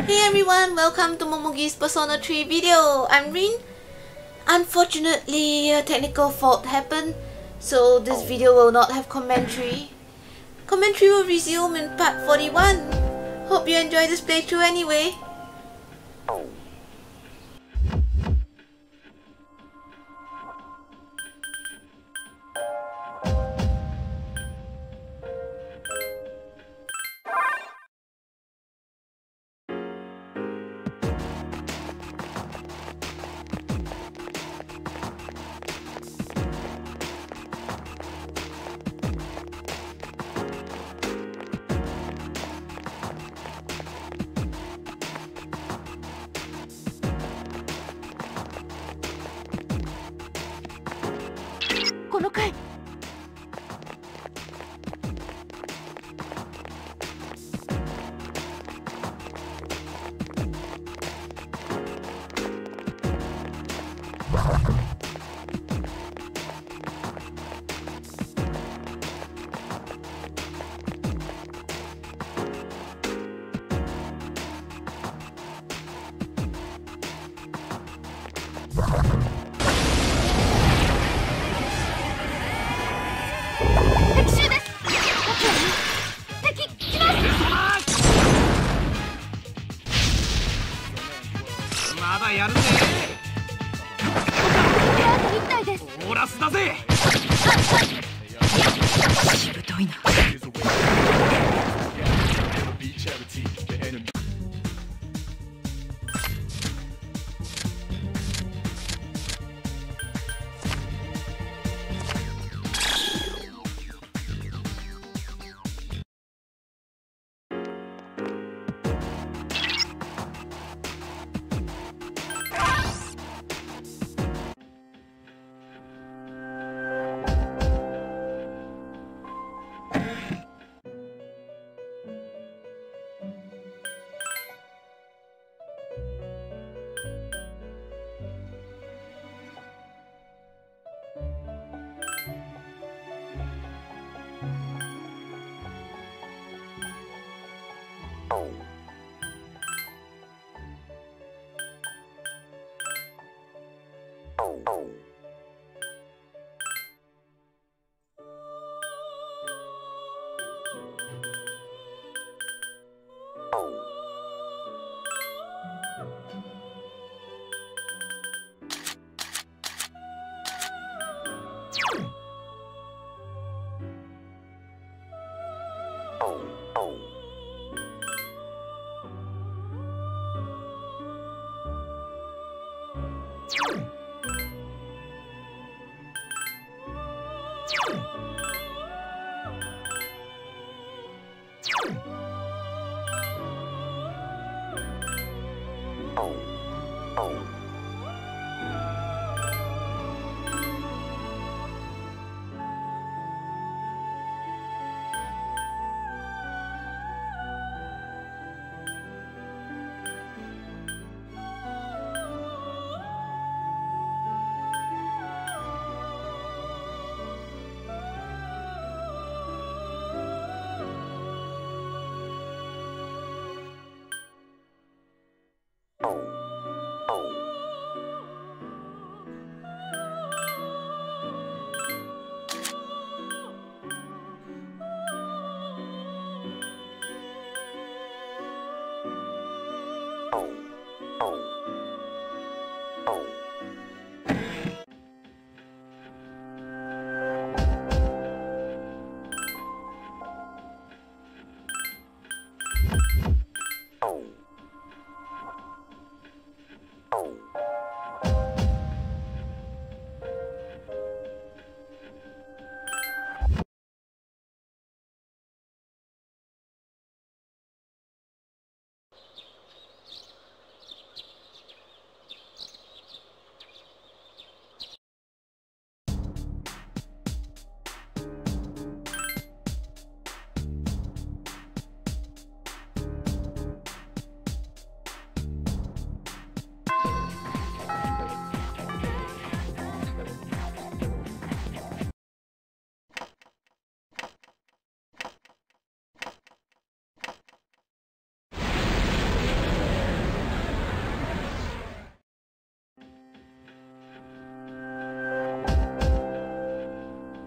Hey everyone, welcome to Momogi's Persona 3 video. I'm Rin. Unfortunately, a technical fault happened, so this video will not have commentary. Commentary will resume in part 41. Hope you enjoy this playthrough anyway.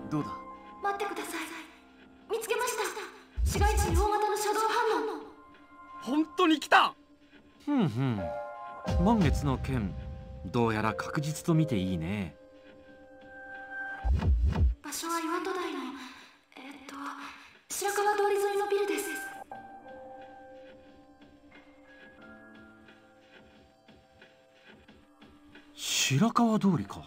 どうだ？ 待ってください。見つけました。市街地に大型のシャドウ反応。 本当に来た。 満月の剣、どうやら確実と見ていいね。 場所は岩戸台の白川通り沿いのビルです。 白川通りか。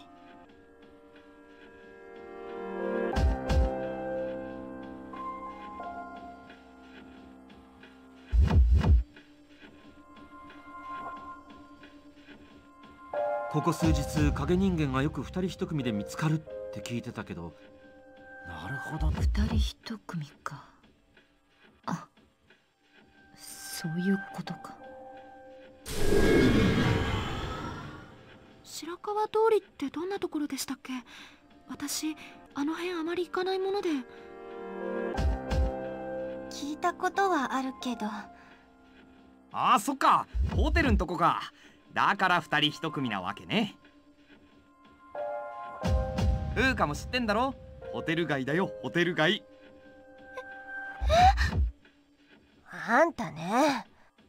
ここ数日影人間がよく二人一組で見つかるって聞いてたけど、なるほど。 二人一組か。あ、そういうことか。 白川通りってどんなところでしたっけ？私あの辺あまり行かないもので。 聞いたことはあるけど。 ああ、そっか、ホテルんとこか。だから二人一組なわけね。風花も知ってんだろ。ホテル街だよ、ホテル街。 あんたね。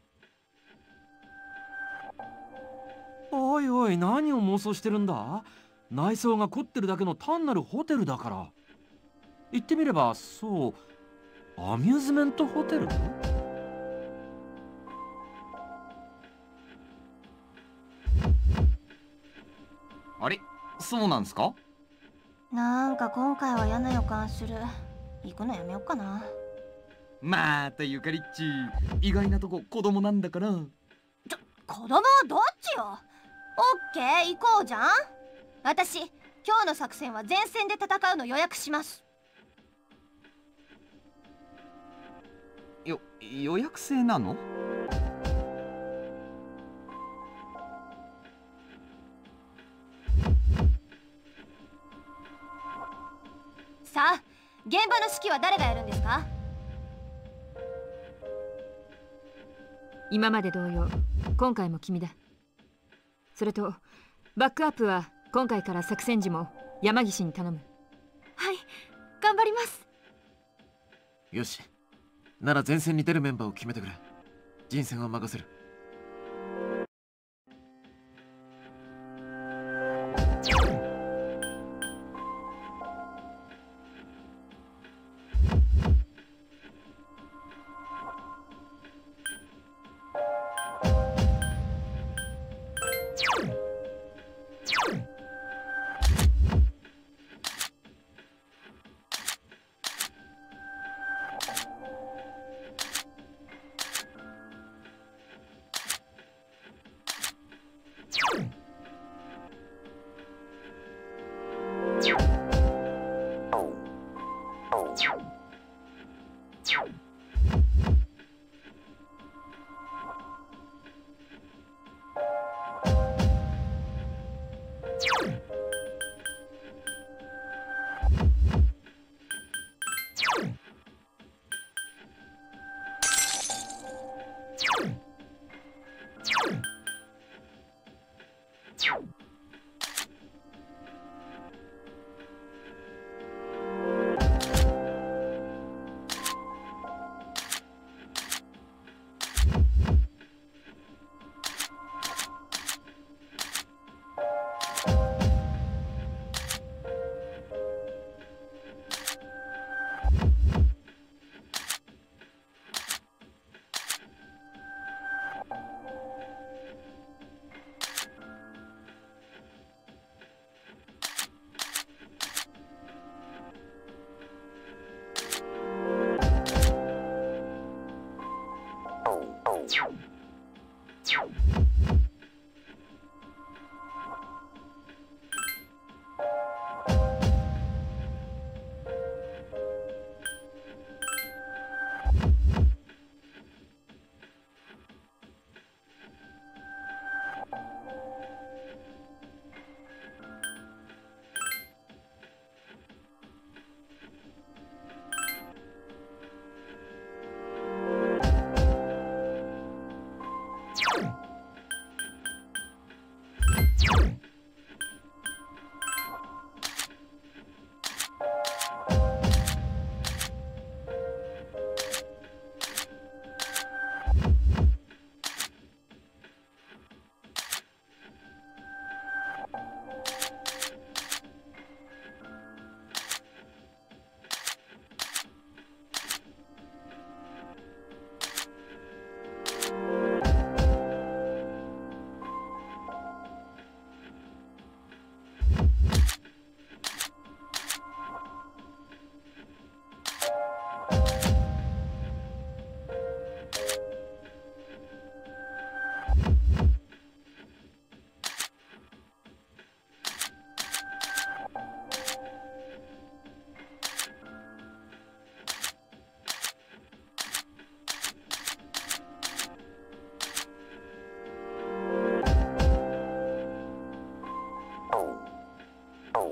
おいおい、何を妄想してるんだ。内装が凝ってるだけの単なるホテルだから。言ってみれば、そう、アミューズメントホテル？ あれ、そうなんすか？ なんか今回は嫌な予感する。行くのやめよっかな。 またゆかりっち、意外なとこ子供なんだから。 子供はどっちよ。オッケー、行こうじゃん。私、今日の作戦は前線で戦うの予約します。 予約制なの？ さあ、現場の指揮は誰がやるんですか？ 今まで同様、今回も君だ。それとバックアップは今回から作戦時も山岸に頼む。 はい、頑張ります。 よし、なら前線に出るメンバーを決めてくれ。人選は任せる。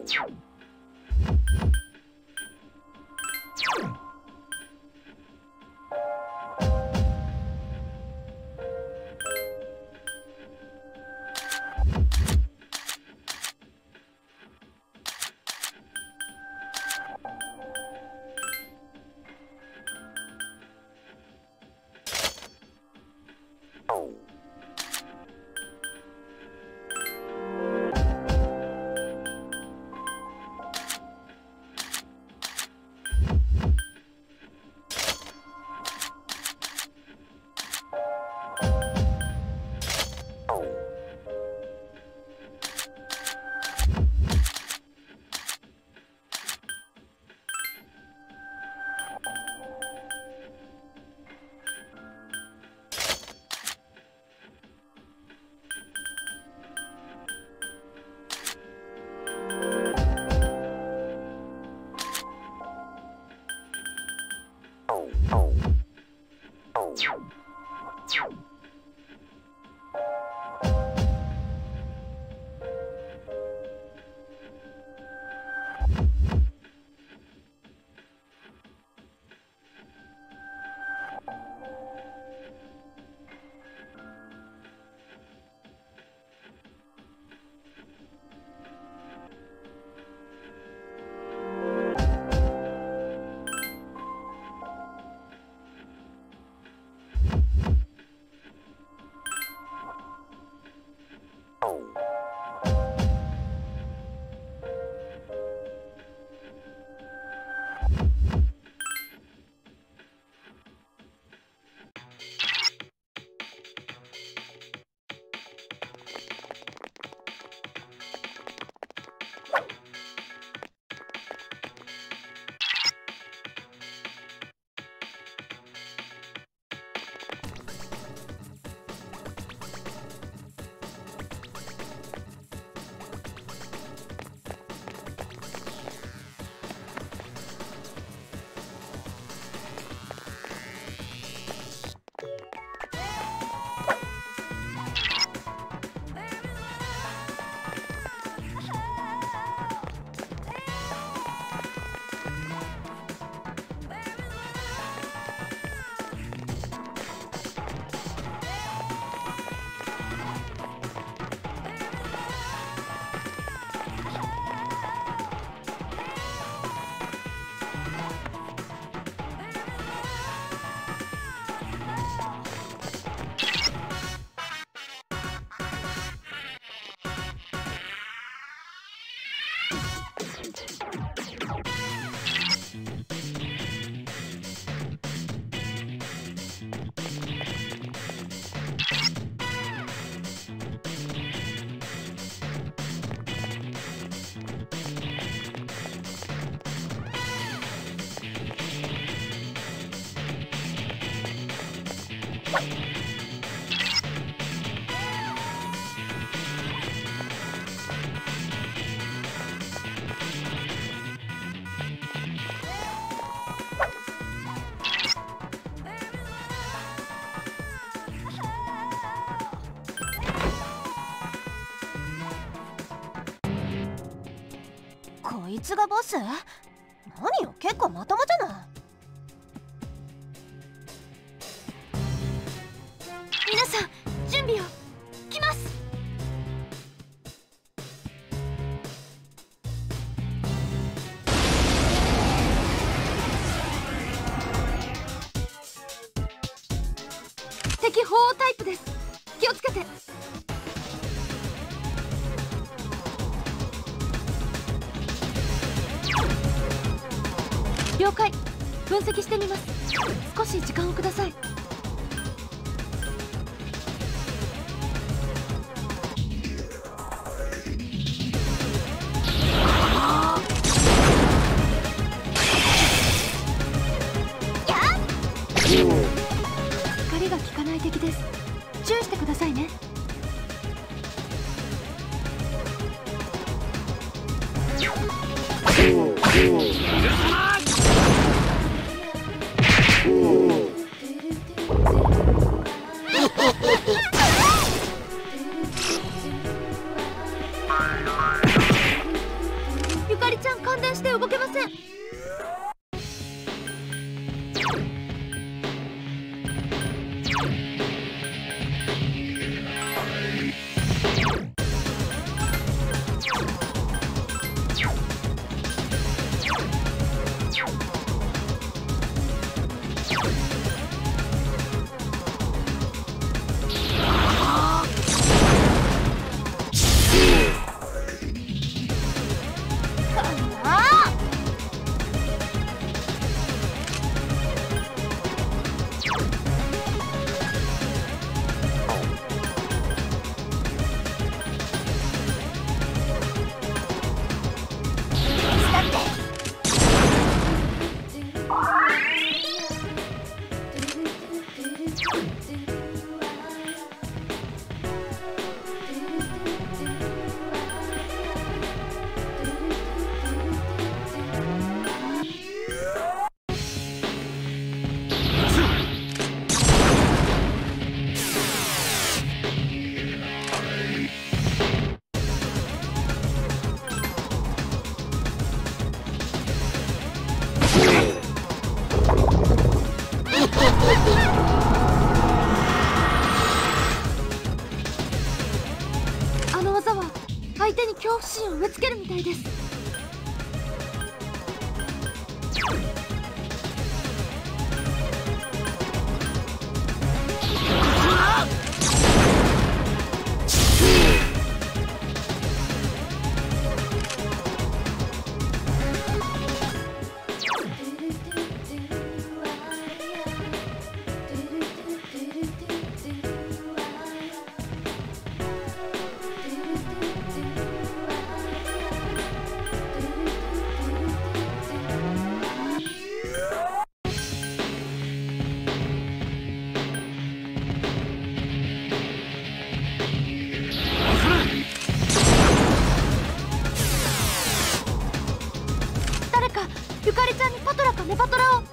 こいつがボス？何よ、結構まともじゃない。 皆さん準備を。来ます。敵砲タイプです。気をつけて。了解。分析してみます。少し時間をください。光が効かない敵です。注意してくださいね。 相手に恐怖心を植え付けるみたいです。ゆかりちゃんにパトラかネパトラを。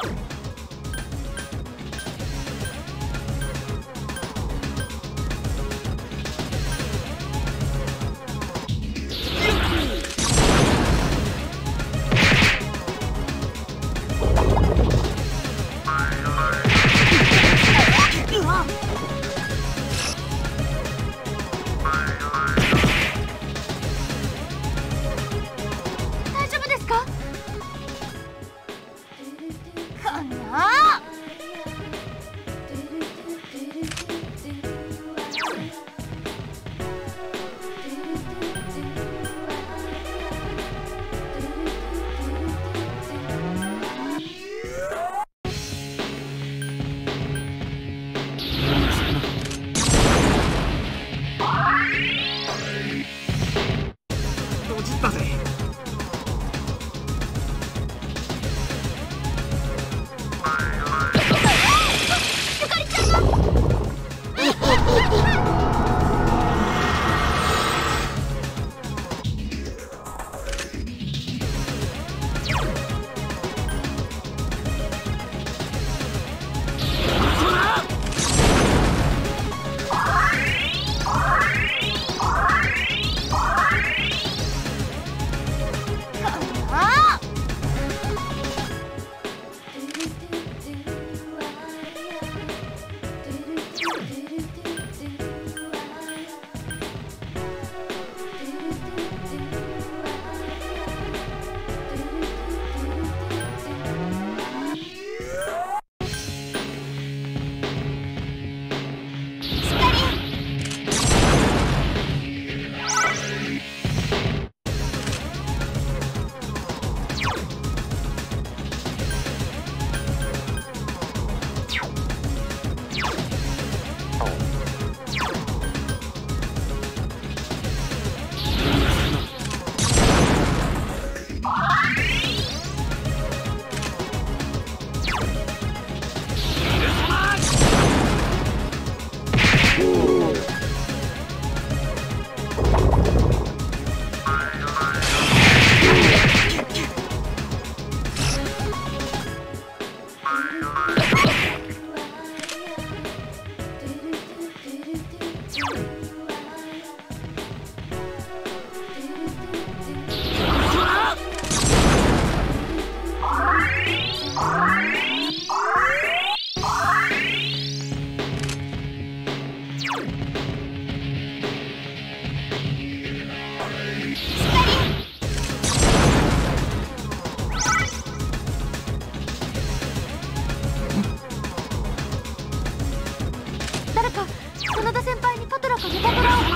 大丈夫ですか？かな。 ドジったぜ。 ゆかりちゃんが誰か真田先輩にパトラかネパトラを。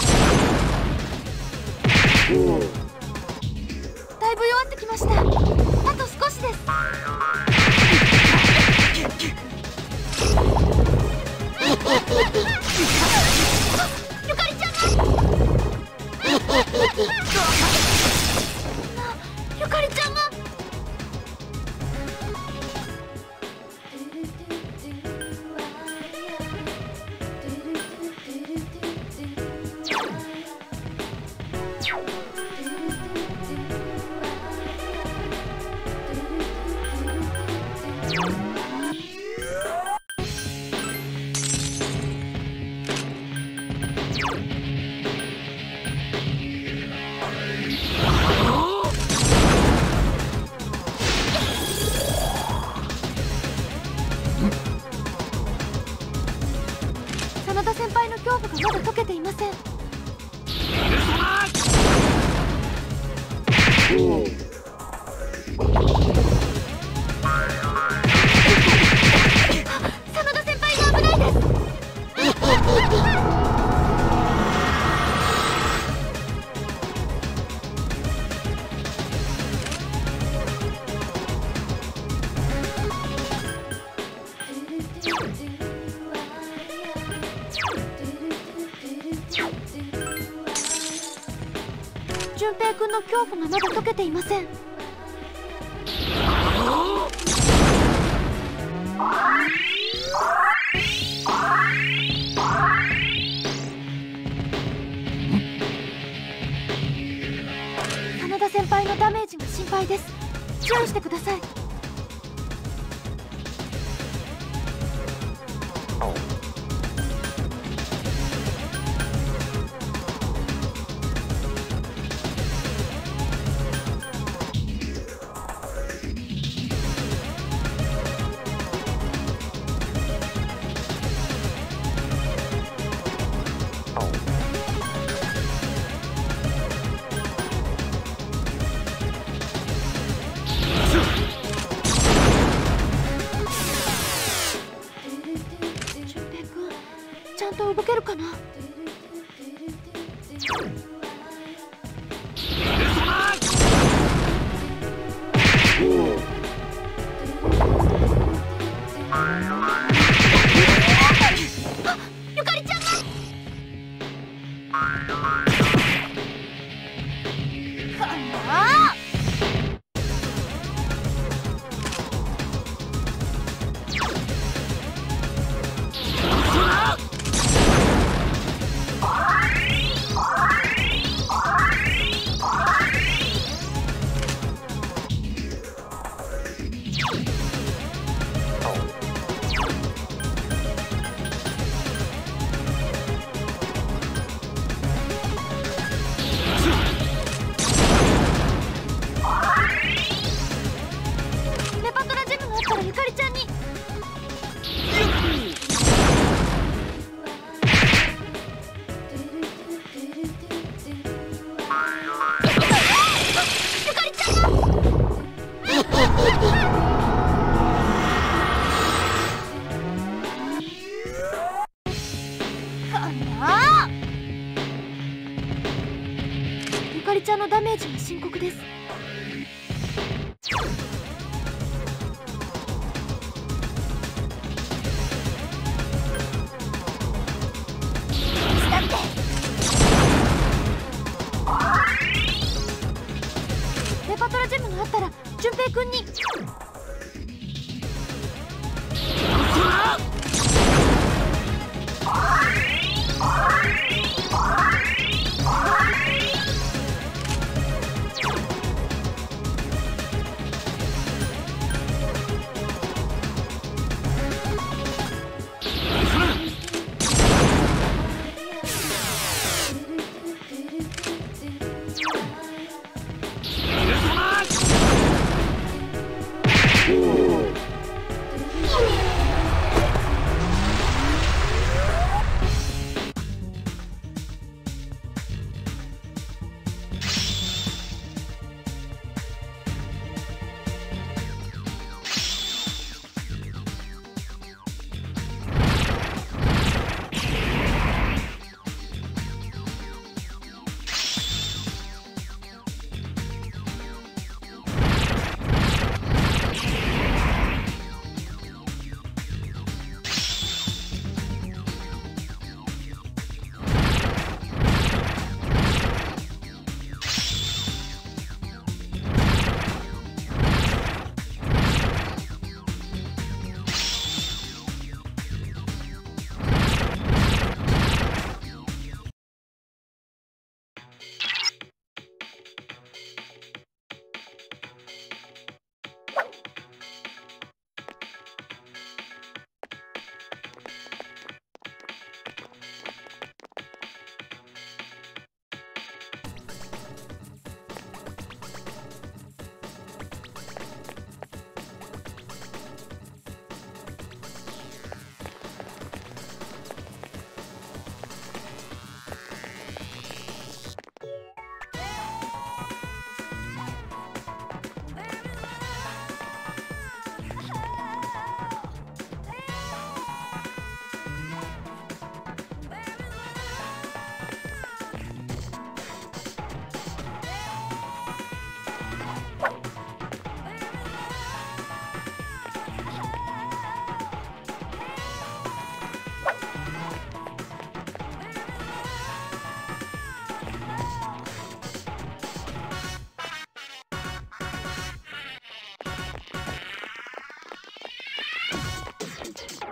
だいぶ弱ってきました。あと少しです。ゆかりちゃんがゆかりちゃんが真田先輩の恐怖がまだ解けていません。 真田先輩が危ないです。 順平くんの恐怖がまだ解けていません。真田先輩のダメージが心配です。注意してください。ちゃんと動けるかな。 ゆかりちゃんが。 ネパトラジムがあったらゆかりちゃんに。 ゆかりちゃんが。 ゆかりちゃんのダメージが深刻です。ネパトラジムがあったら順平くんに。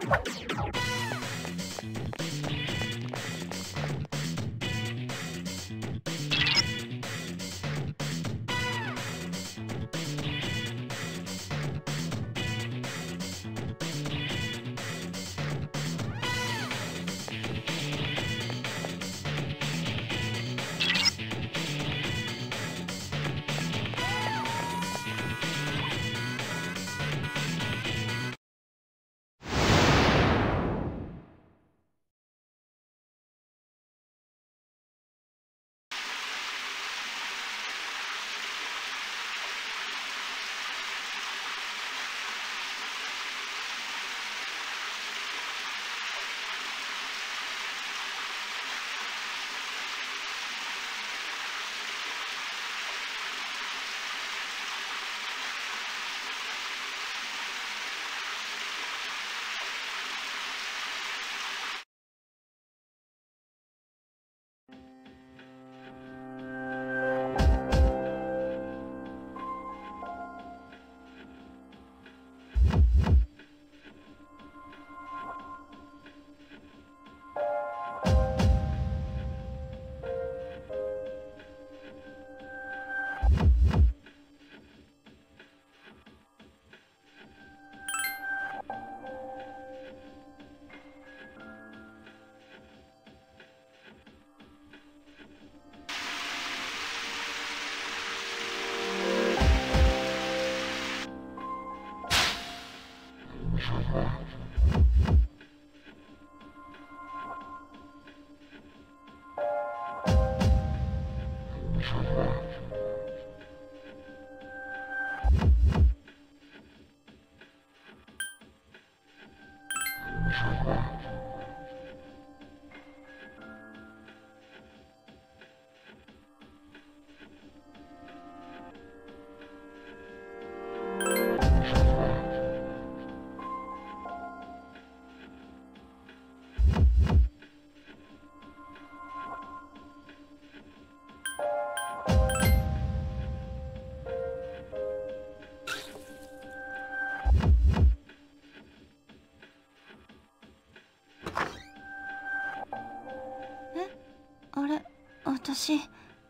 あれ、私。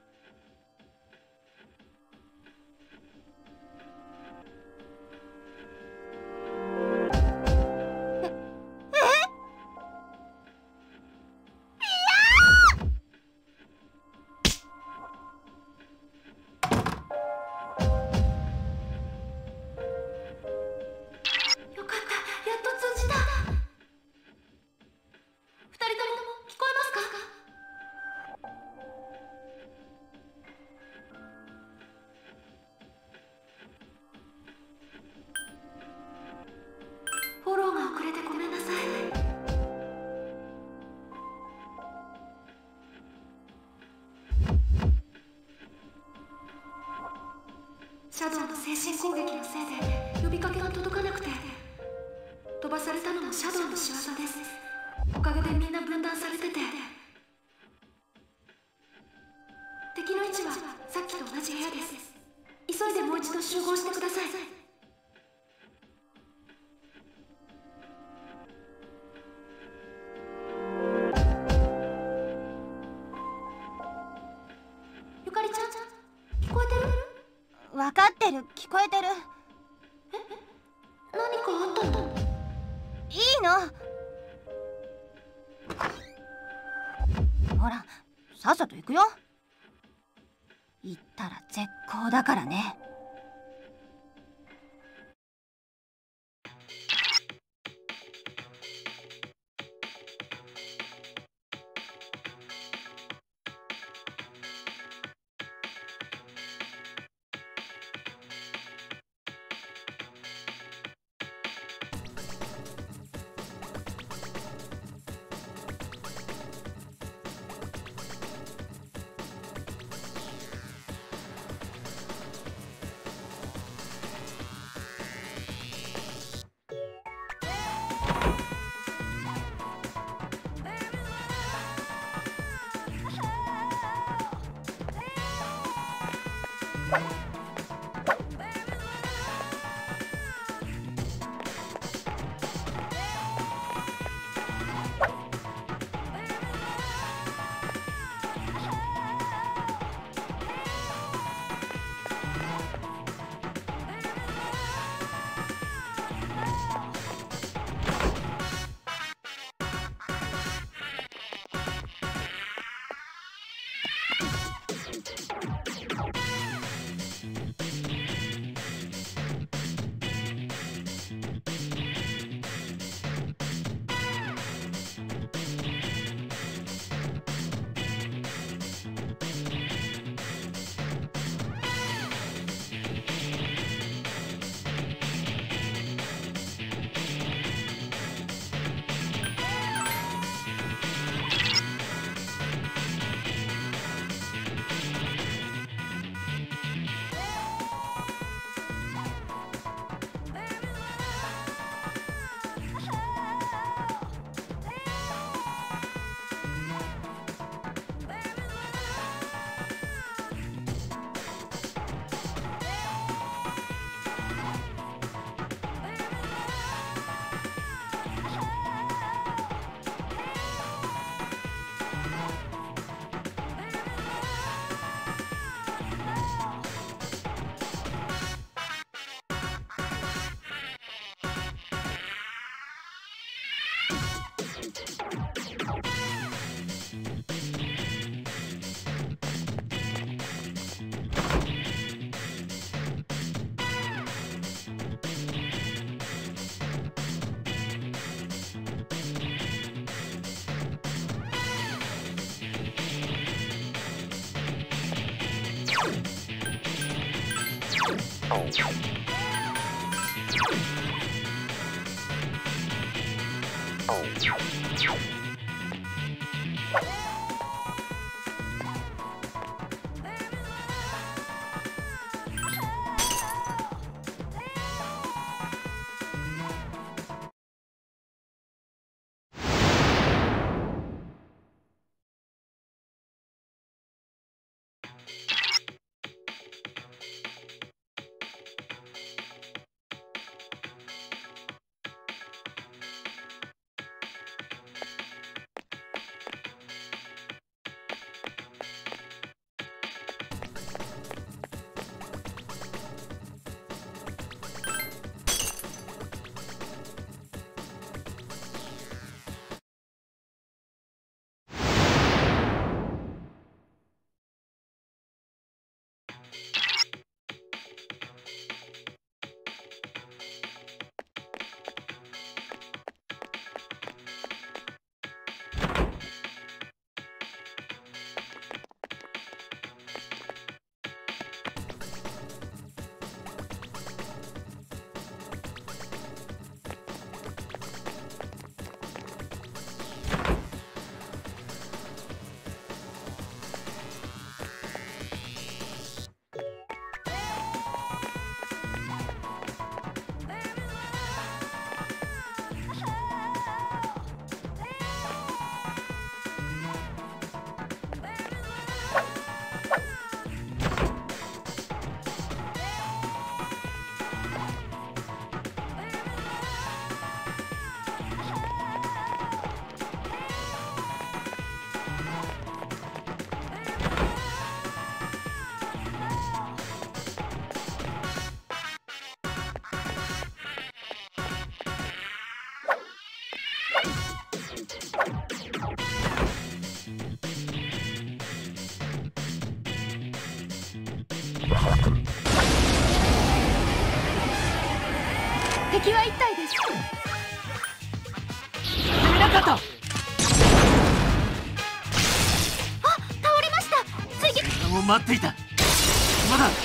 シャドウの精神攻撃のせいで呼びかけが届かなくて、飛ばされたのもシャドウの仕業です。おかげでみんな分断されてて、敵の位置はさっきと同じ部屋です。急いでもう一度集合してください。ゆかりちゃん、聞こえてる？ 分かってる、聞こえてる。 何かあったの？ いいの。ほら、さっさと行くよ。行ったら絶好だからね。 敵は1体です。 見なかった。 あ、倒れました。追撃もう待っていた。まだ。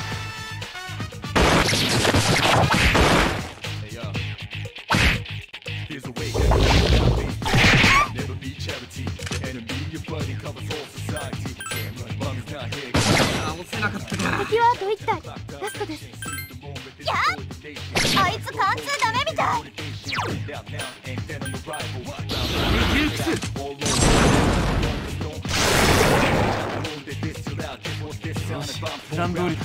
敵はあと1体。ラストです。やっ、あいつ貫通ダメみたい。 よし、プラン通りだ。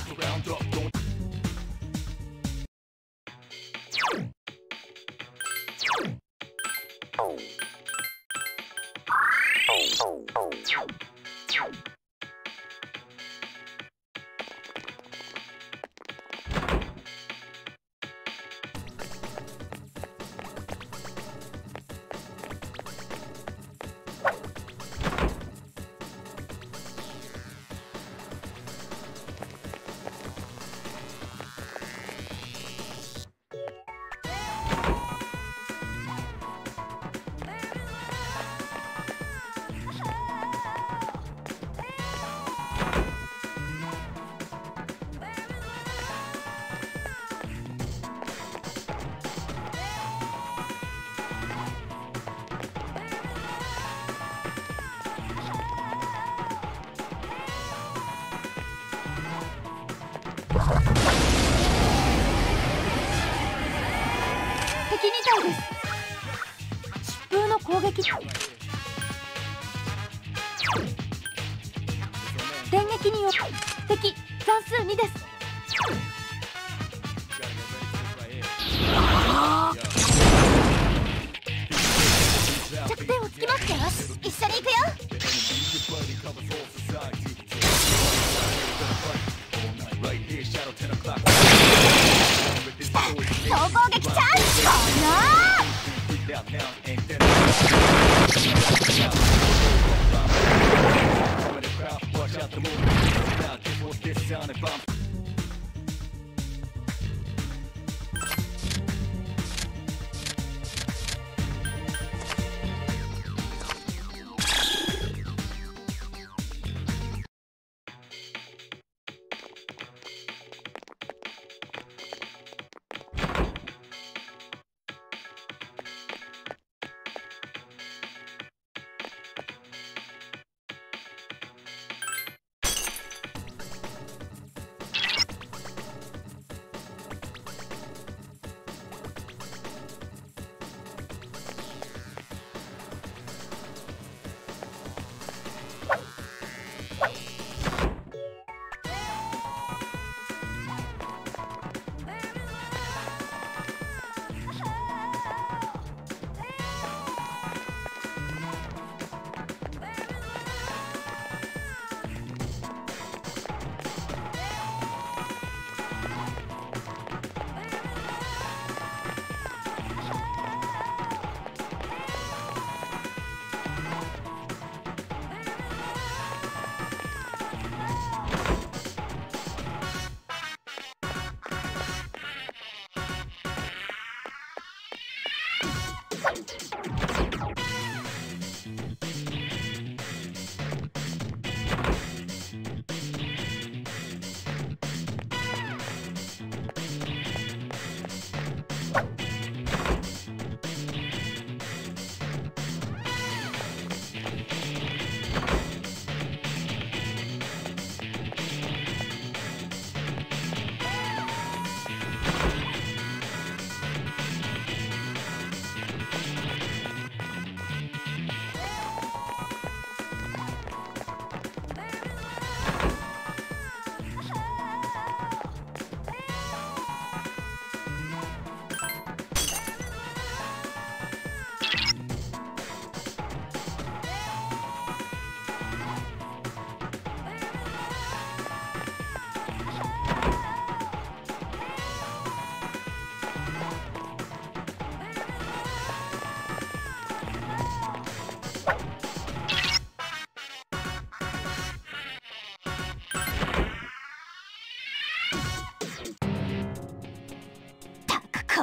敵2体です。疾風の攻撃。電撃による敵残数2です。弱点をつきますよ。一緒に行くよ。総攻撃チャンス。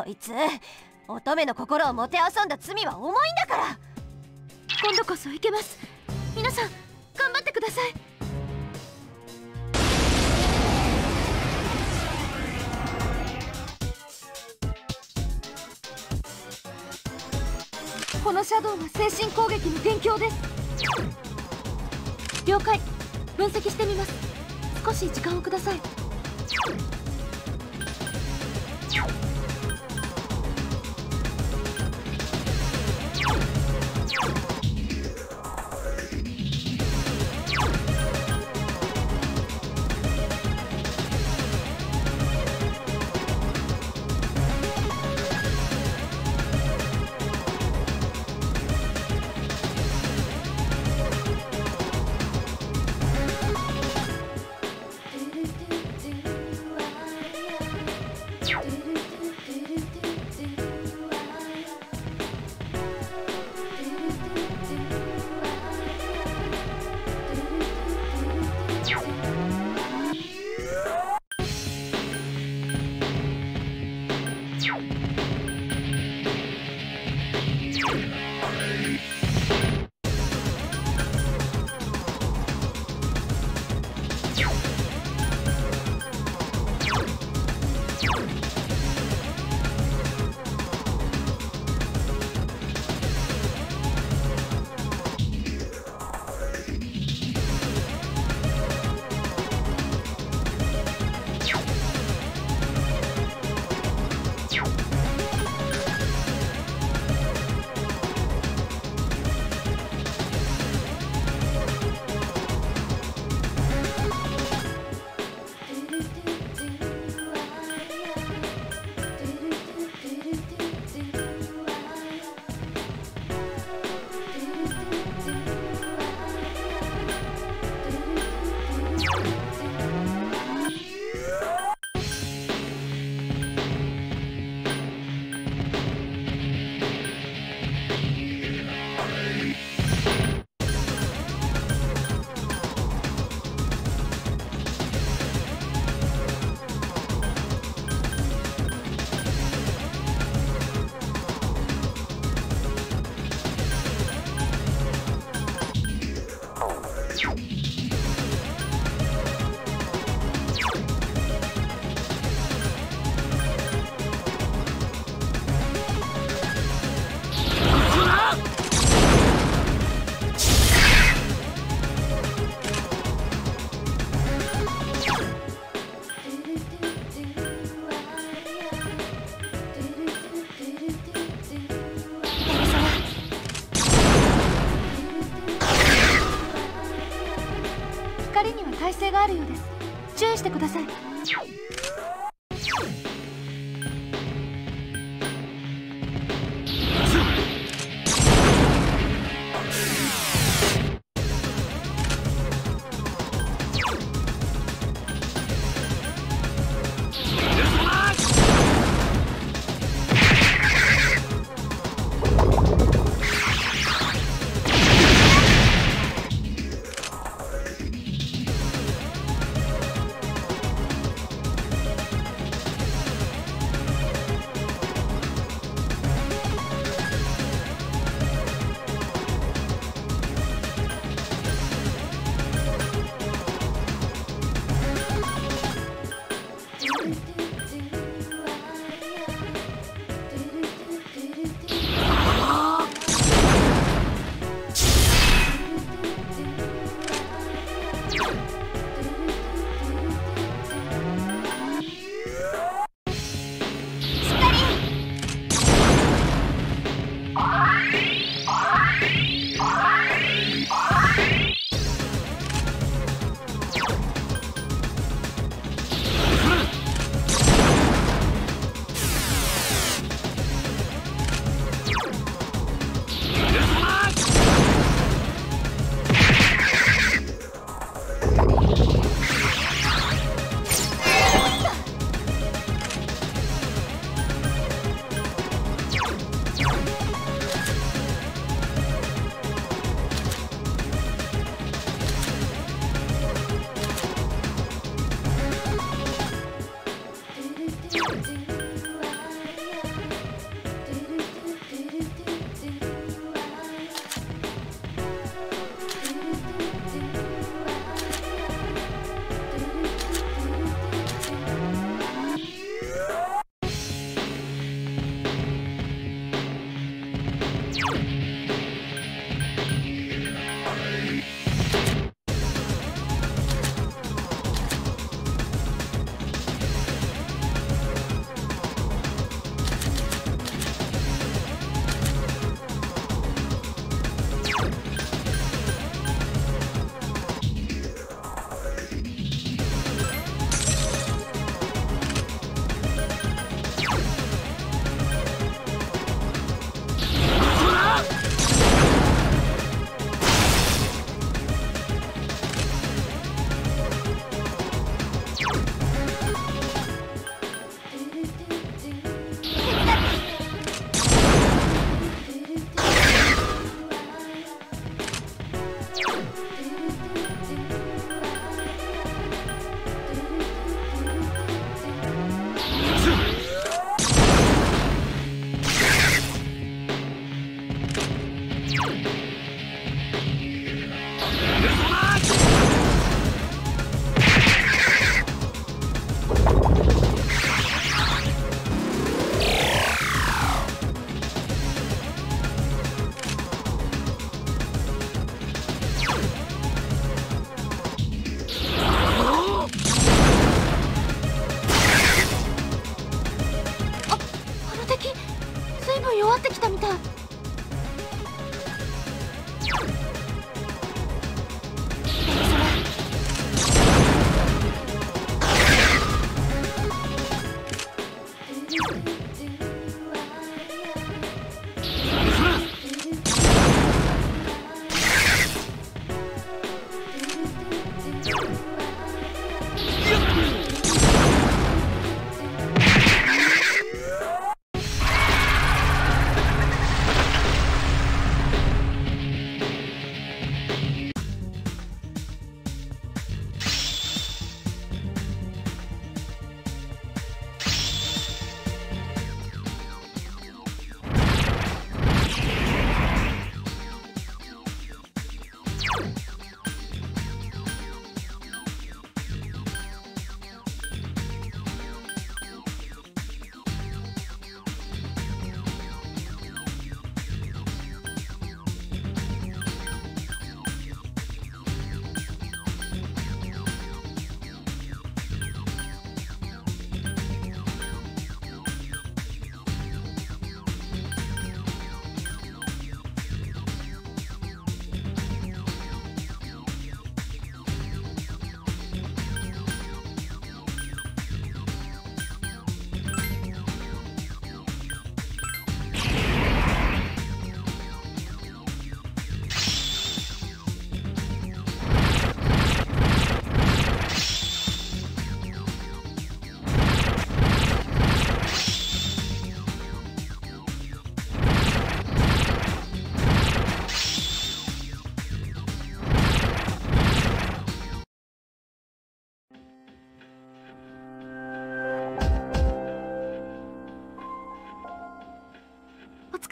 いつ乙女の心をもてあそんだ罪は重いんだから。 今度こそいけます。皆さん頑張ってください。このシャドウが精神攻撃の元凶です。了解、分析してみます。少し時間をください。光には耐性があるようです。注意してください。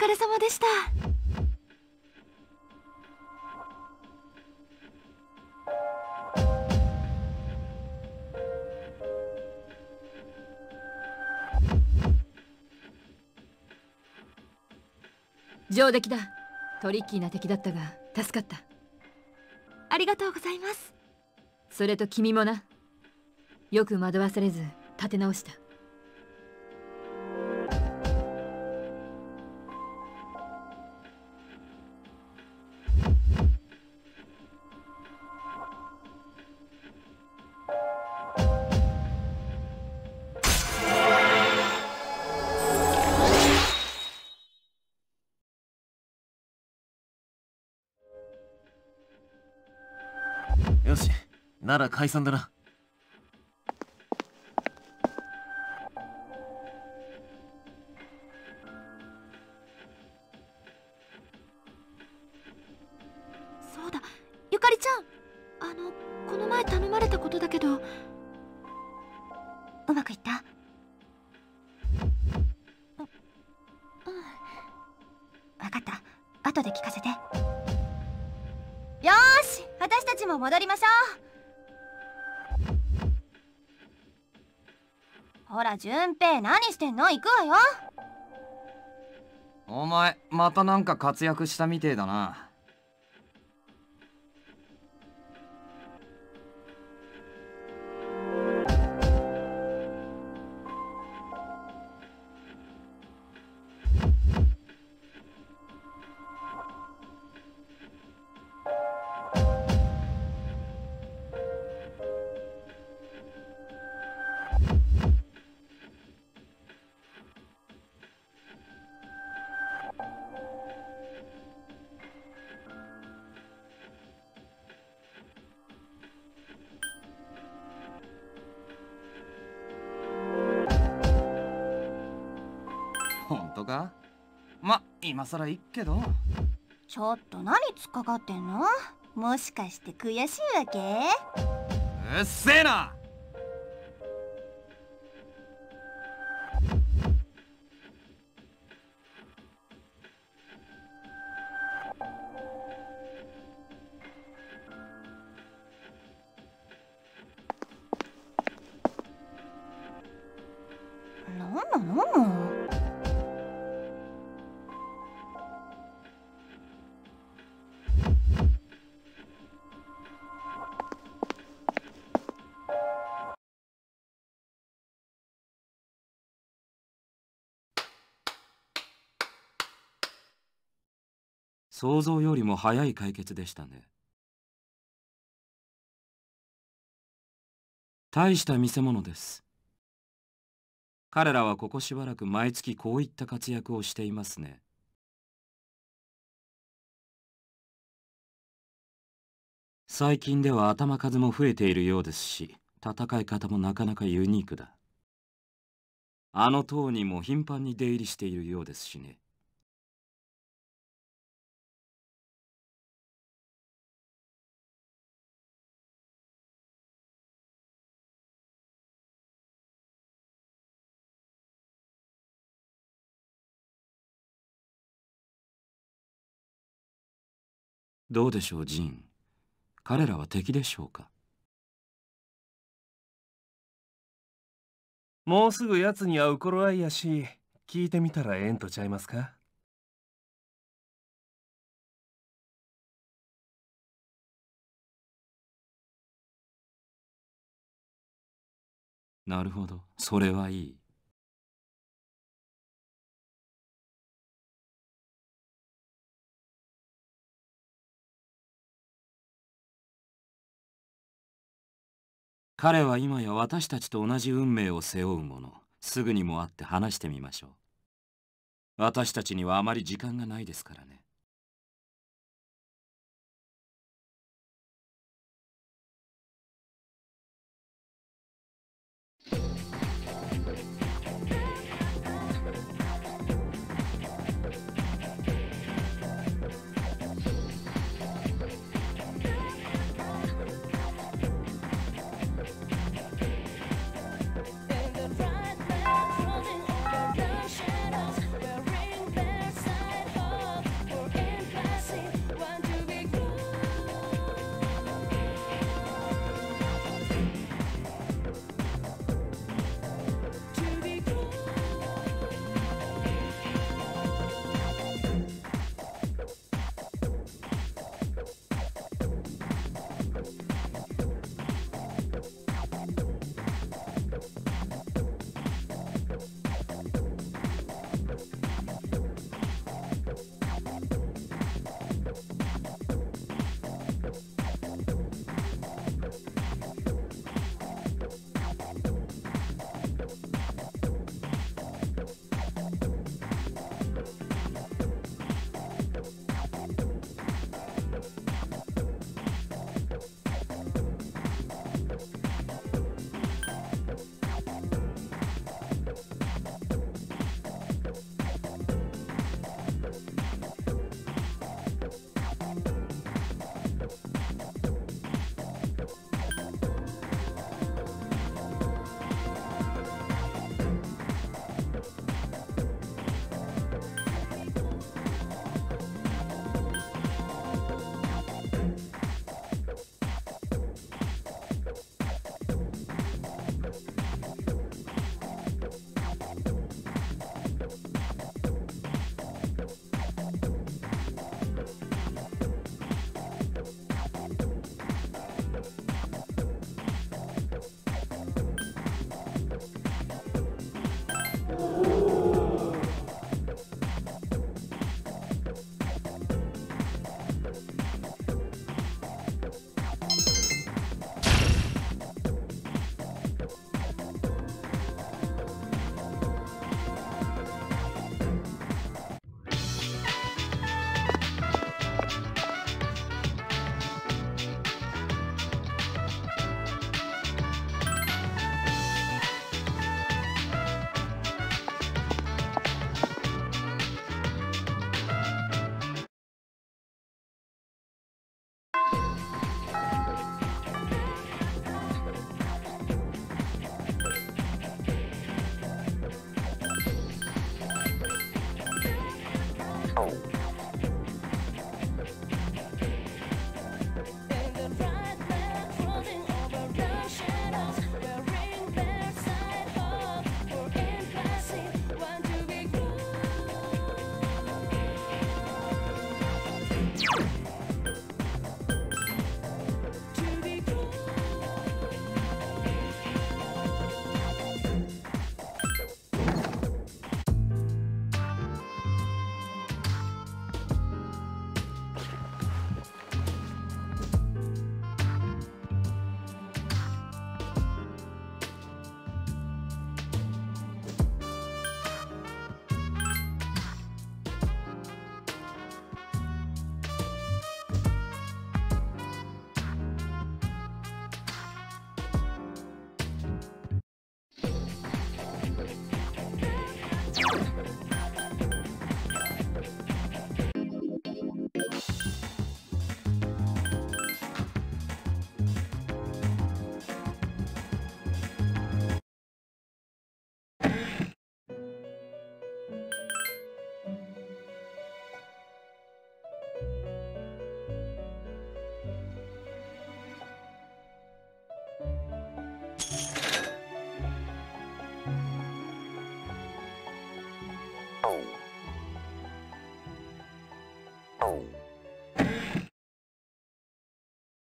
れ様でした。 上出来だ。トリッキーな敵だったが助かった。 ありがとうございます。 それと君もな。よく惑わされず立て直した。 よし、なら解散だな。 そうだ、ゆかりちゃん、この前頼まれたことだけど、うまくいった？分かった。後で聞かせて。よーし、私たちも戻りましょう。ほら、順平、何してんの？行くわよ。 お前またなんか活躍したみてえだな。本当か？ま、今さらいいけど。 ちょっと何突っかかってんの？もしかして悔しいわけ？ うっせえな。 なんなの？ 想像よりも早い解決でしたね。大した見せ物です。彼らはここしばらく毎月こういった活躍をしていますね。最近では頭数も増えているようですし、戦い方もなかなかユニークだ。あの塔にも頻繁に出入りしているようですしね。どうでしょう、ジン。彼らは敵でしょうか？ もうすぐ奴に会う頃合いやし、聞いてみたらええんとちゃいますか？ なるほど、それはいい。彼は今や私たちと同じ運命を背負う者。すぐにも会って話してみましょう。私たちにはあまり時間がないですからね。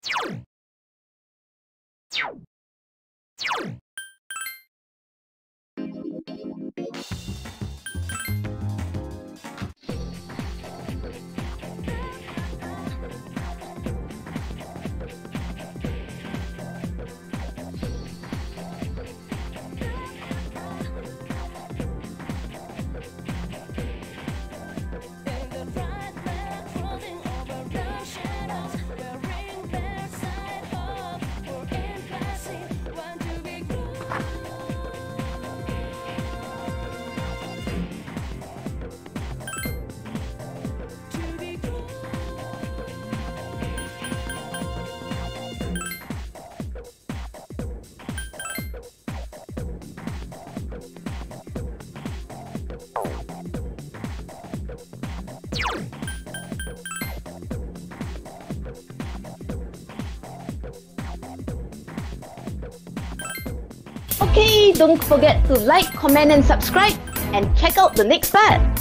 Okay, don't forget to like, comment and subscribe and check out the next part.